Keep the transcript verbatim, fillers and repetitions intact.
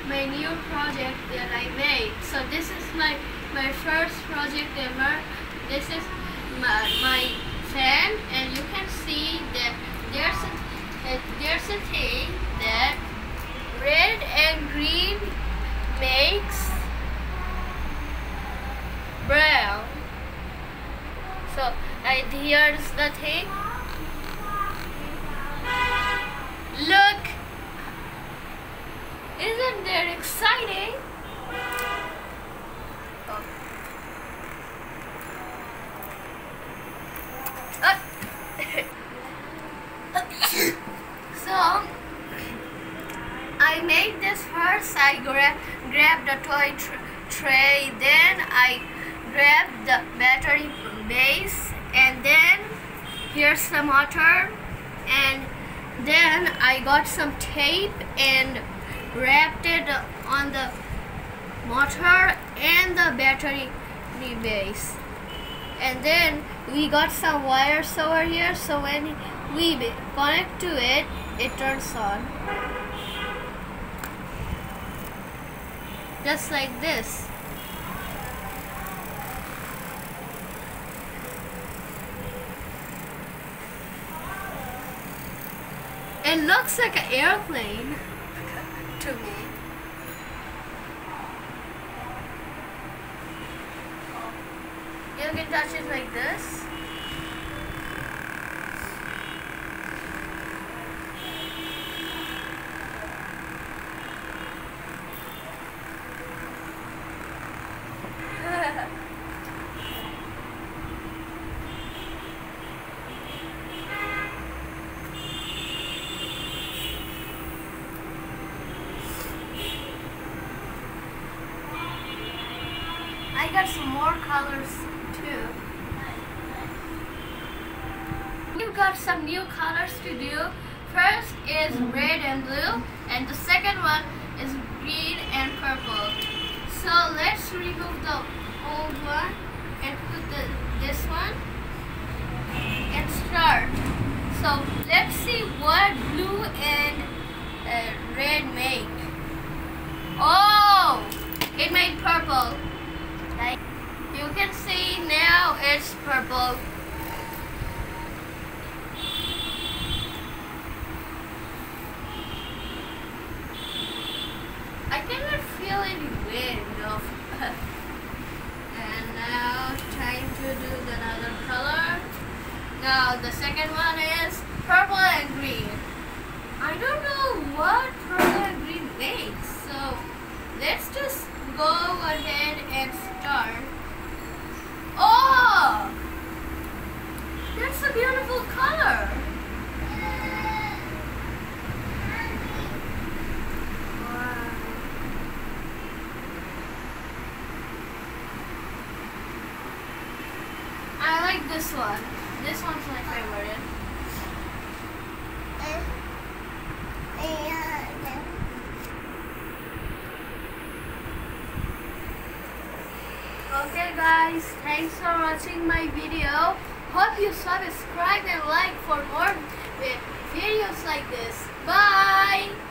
my new project that I made. So this is my my first project ever. This is my, my fan, and you can see that there's a uh, there's a thing that red and green makes brown. So and here's the thing. Look! Isn't that exciting? Oh. Uh. So I made this first. I gra grabbed the toy tr tray, then I grabbed the battery base, and then here's the motor, and then I got some tape and wrapped it on the motor and the battery base. And then we got some wires over here, so when we connect to it, it turns on. Just like this. It looks like an airplane to me. You can touch it like this. I got some more colors too. We've got some new colors to do. First is red and blue, and the second one is green and purple. So let's remove the old one and put the this one and start. So let's see what blue and uh, red make. Oh, it made purple. You can see now it's purple. I cannot feel any wind of and now time to do another color. Now the second one is purple and green. I don't know what purple and green makes, so let's just go ahead and start. Oh! That's a beautiful color. Wow. I like this one. This one's my favorite. Okay guys, thanks for watching my video. Hope you subscribe and like for more videos like this. Bye!